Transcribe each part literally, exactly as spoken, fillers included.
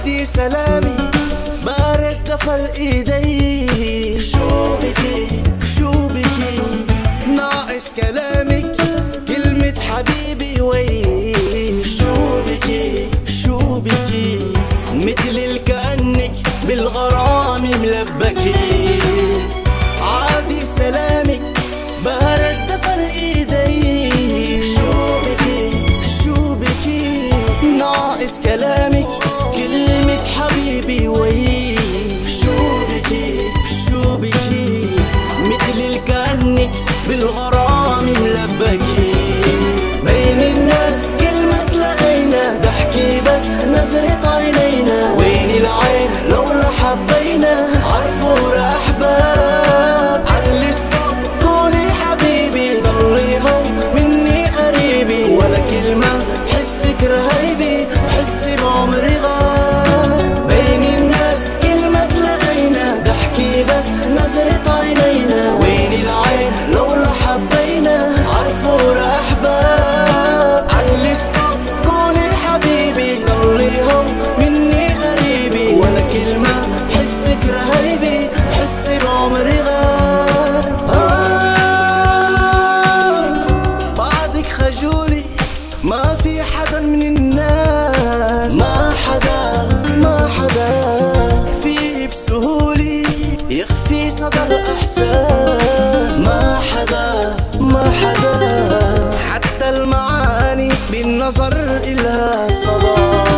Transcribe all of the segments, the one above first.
عادي سلامي بارد دفى ايدي. شو بكي شو بكي ناقص كلامك كلمة حبيبي وي. شو بكي شو بكي مثل الكأنك بالغرام ملبكي. عادي سلامك بارد دفى ايدي. شو بكي شو بكي ناقص كلامك كلمة حبيبي وي. شو بكي شو بكي مثل الكأنك بالغرام ملبكي. بين الناس كلمة تلاقينا ضحكي بس نظرة عينينا. وين العين لولا حبينا عرفوا أحباب. علي الصوت قولي حبيبي ضلي هون مني قريبي. ولا كلمة حسك رهيبي حسي بعمري غار. بين الناس كلمة تلاقينا ضحكي بس نظرة عينينا. وين العين لولا حبينا عرفوا أحباب. علي الصوت قولي حبيبي ضلي هون مني قريبي. ولا كلمة حسك رهيبي حسي بعمري غار. آه بعدك خجولي ما في حدا من الناس. ما حدا ما حدا في بسهولي يخفي صدى الإحسان. ما حدا ما حدا حتى المعاني بالنظر إلها صدى.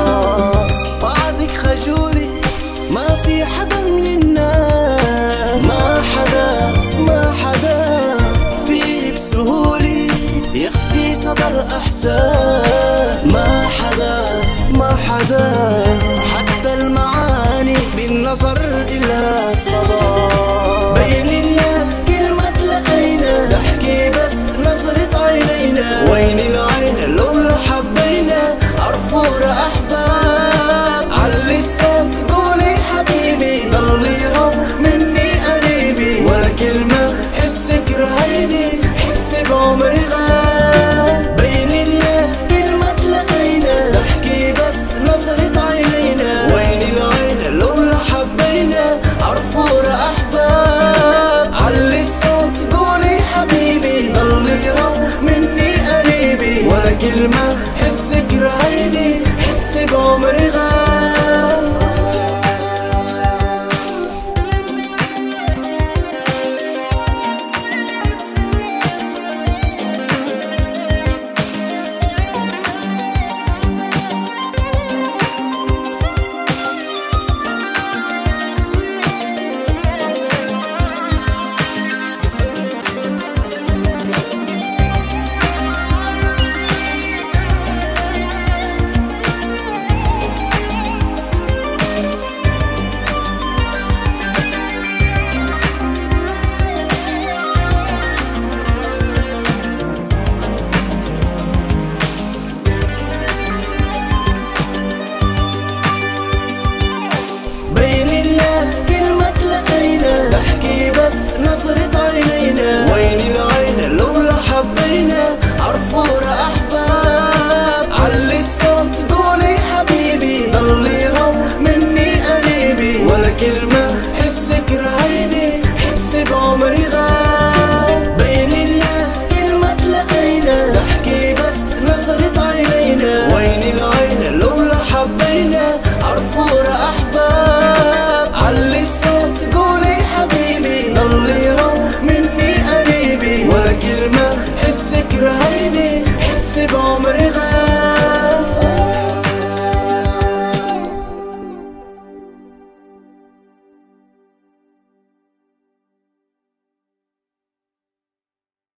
بعدك خجولي ما في حدا من الناس. ما حدا ما حدا في بسهولي يخفي صدى الإحسان. ما حدا ما حدا حتى المعاني بالنظر إلها صدى. بين الناس كلمة تلاقينا ضحكي بس نظرة عينينا. وين العين لولا حبينا عرفوا أحباب. علي الصوت قولي حبيبي ضلي هون مني قريبي. ولا كلمة حسك رهيبي حسي بعمري غار. بين الناس كلمة تلاقينا ضحكي بس نظرة عينينا. وين العين لولا حبينا عرفوا أحباب. علي الصوت قولي حبيبي ضلي هون مني قريبي. ولا كلمة حسك رهيبي حسي بعمري غار. ضحكي بس نظرة عينينا. وين العين لولا حبينا